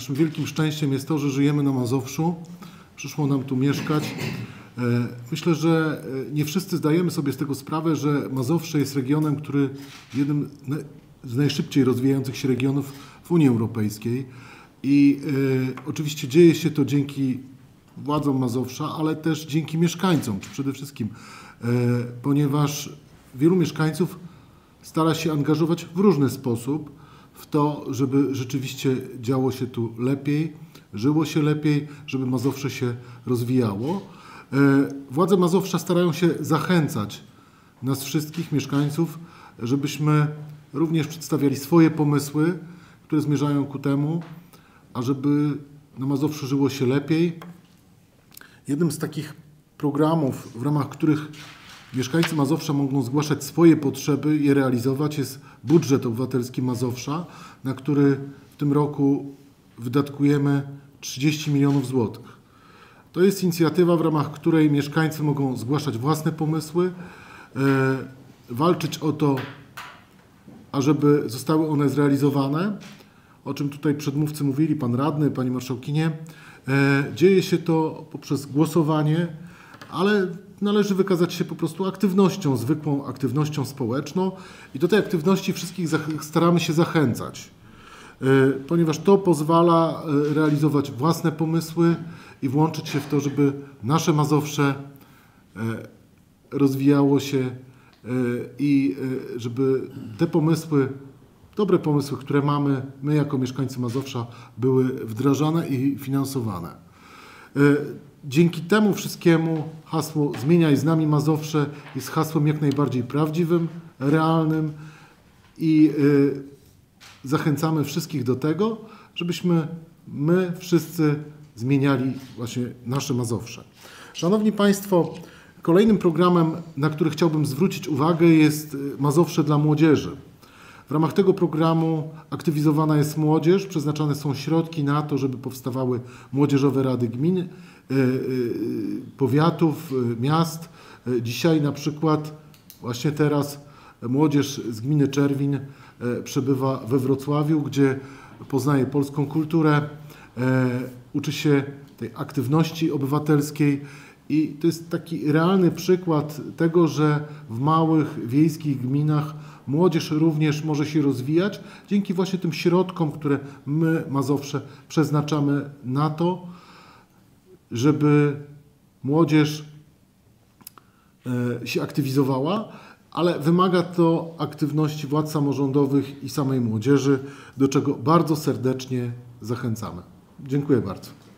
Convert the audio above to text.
Naszym wielkim szczęściem jest to, że żyjemy na Mazowszu. Przyszło nam tu mieszkać. Myślę, że nie wszyscy zdajemy sobie z tego sprawę, że Mazowsze jest regionem, który jednym z najszybciej rozwijających się regionów w Unii Europejskiej. I oczywiście dzieje się to dzięki władzom Mazowsza, ale też dzięki mieszkańcom, przede wszystkim, ponieważ wielu mieszkańców stara się angażować w różny sposób w to, żeby rzeczywiście działo się tu lepiej, żyło się lepiej, żeby Mazowsze się rozwijało. Władze Mazowsza starają się zachęcać nas wszystkich mieszkańców, żebyśmy również przedstawiali swoje pomysły, które zmierzają ku temu, ażeby na Mazowszu żyło się lepiej. Jednym z takich programów, w ramach których mieszkańcy Mazowsza mogą zgłaszać swoje potrzeby i je realizować, jest budżet obywatelski Mazowsza, na który w tym roku wydatkujemy 30 milionów złotych. To jest inicjatywa, w ramach której mieszkańcy mogą zgłaszać własne pomysły, walczyć o to, ażeby zostały one zrealizowane, o czym tutaj przedmówcy mówili, pan radny, pani marszałkinie. Dzieje się to poprzez głosowanie, ale należy wykazać się po prostu aktywnością, zwykłą aktywnością społeczną i do tej aktywności wszystkich staramy się zachęcać, ponieważ to pozwala realizować własne pomysły i włączyć się w to, żeby nasze Mazowsze rozwijało się i żeby te pomysły, dobre pomysły, które mamy, my jako mieszkańcy Mazowsza, były wdrażane i finansowane. Dzięki temu wszystkiemu hasło "Zmieniaj z nami Mazowsze" jest hasłem jak najbardziej prawdziwym, realnym i zachęcamy wszystkich do tego, żebyśmy my wszyscy zmieniali właśnie nasze Mazowsze. Szanowni Państwo, kolejnym programem, na który chciałbym zwrócić uwagę, jest Mazowsze dla młodzieży. W ramach tego programu aktywizowana jest młodzież, przeznaczane są środki na to, żeby powstawały młodzieżowe rady gmin, powiatów, miast. Dzisiaj na przykład, właśnie teraz, młodzież z gminy Czerwin przebywa we Wrocławiu, gdzie poznaje polską kulturę, uczy się tej aktywności obywatelskiej i to jest taki realny przykład tego, że w małych, wiejskich gminach młodzież również może się rozwijać dzięki właśnie tym środkom, które my, Mazowsze, przeznaczamy na to, żeby młodzież się aktywizowała, ale wymaga to aktywności władz samorządowych i samej młodzieży, do czego bardzo serdecznie zachęcamy. Dziękuję bardzo.